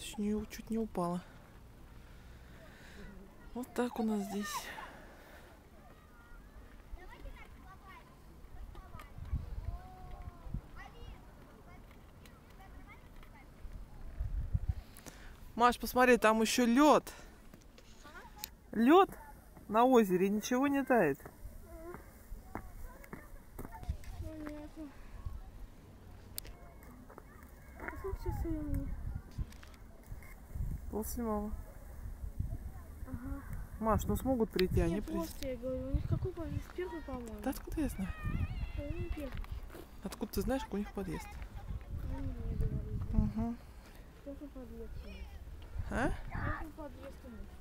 чуть не упала. Вот так у нас здесь. Маш, посмотри, там еще лед. Лед на озере, ничего не тает. Полседьмого. Ага. Маш, ну смогут прийти, они придут. Я говорю, у них какой подъезд? Первый, по-моему. Да откуда я знаю? Откуда ты знаешь, как у них подъезд? Они мне говорили. Угу. Первый подъезд у них. А? Первый подъезд у них.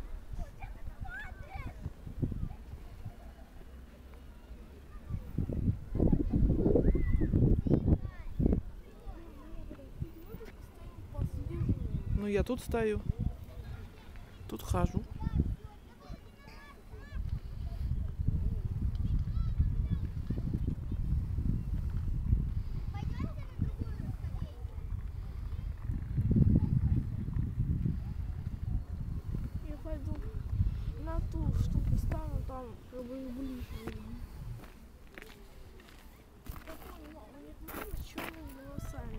Ну я тут стою. Тут хожу. Я пойду на ту штуку стану, там как бы ближе. У них мама с черными волосами.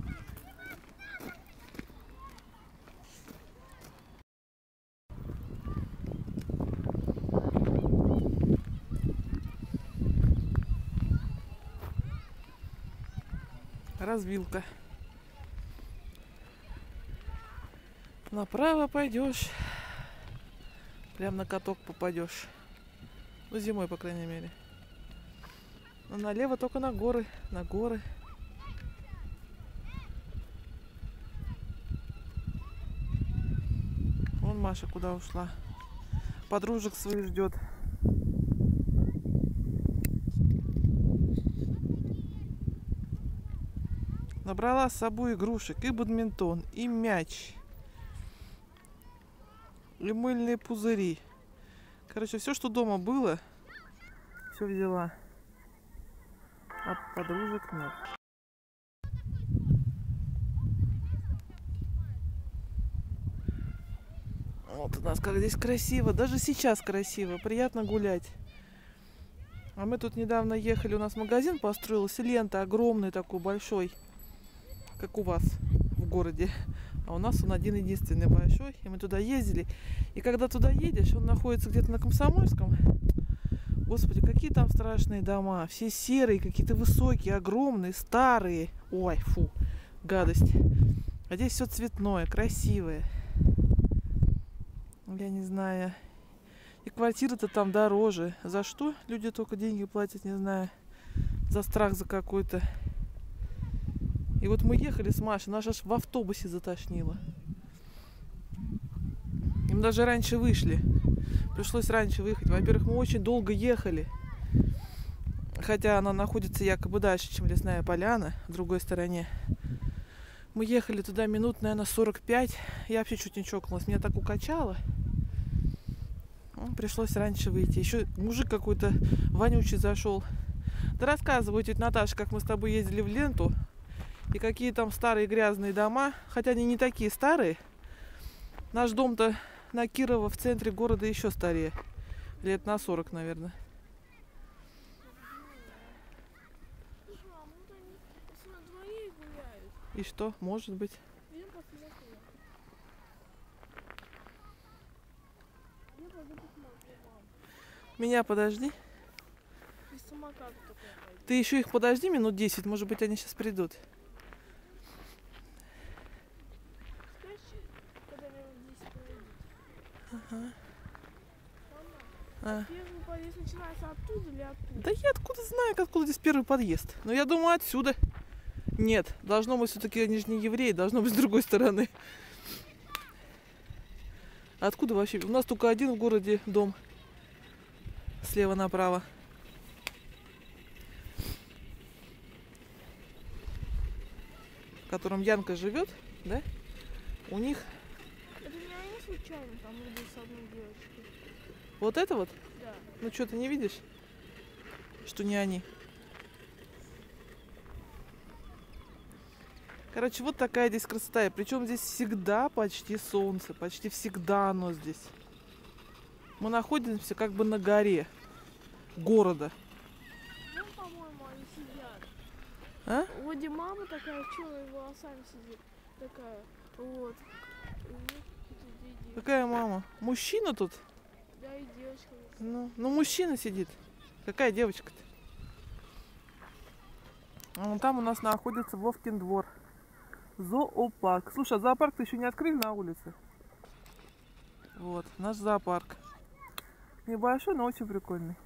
Развилка. Направо пойдешь, прям на каток попадешь. Ну, зимой, по крайней мере. А налево только на горы, на горы. Вон Маша куда ушла. Подружек своих ждет. Набрала с собой игрушек, и бадминтон, и мяч, и мыльные пузыри. Короче, все, что дома было, все взяла. А подружек нет. Вот у нас как здесь красиво. Даже сейчас красиво. Приятно гулять. А мы тут недавно ехали. У нас магазин построился. Лента огромный такой, большой. Как у вас в городе. А у нас он один единственный большой. И мы туда ездили. И когда туда едешь, он находится где-то на Комсомольском. Господи, какие там страшные дома. Все серые, какие-то высокие, огромные, старые. Ой, фу, гадость. А здесь все цветное, красивое. Я не знаю. И квартира-то там дороже. За что люди только деньги платят, не знаю. За страх за какой-то. И вот мы ехали с Машей, нас аж в автобусе затошнило. И мы даже раньше вышли. Пришлось раньше выехать. Во-первых, мы очень долго ехали. Хотя она находится якобы дальше, чем Лесная Поляна, в другой стороне. Мы ехали туда минут, наверное, 45. Я вообще чуть не чокнулась. Меня так укачало. Пришлось раньше выйти. Еще мужик какой-то вонючий зашел. Да рассказывай, тетя Наташа, как мы с тобой ездили в Ленту. И какие там старые грязные дома. Хотя они не такие старые. Наш дом-то на Кирова в центре города еще старее. Лет на 40, наверное. И что? Может быть. Меня подожди. Ты еще их подожди минут 10. Может быть, они сейчас придут. Ага. Первый подъезд начинается оттуда или оттуда? Да я откуда знаю, откуда здесь первый подъезд. Но я думаю, отсюда. Нет, должно быть все-таки, они же не евреи, должно быть с другой стороны. Откуда вообще? У нас только один в городе дом. Слева направо. В котором Янка живет, да? У них... Это не они случайно там идут с одной девочкой? Вот это вот? Да. Ну что, ты не видишь, что не они? Короче, вот такая здесь красота. Причем здесь всегда почти солнце. Почти всегда оно здесь. Мы находимся как бы на горе города. Вон, по-моему, они сидят. А? Вроде мама такая, черными волосами сидит. Такая, вот. И вот тут две девочки. Какая мама? Мужчина тут? Да, и девочка. Ну мужчина сидит. Какая девочка-то? А вон там у нас находится Вовкин двор. Зоопарк. Слушай, а зоопарк-то еще не открыли на улице? Вот, наш зоопарк. Небольшой, но очень прикольный.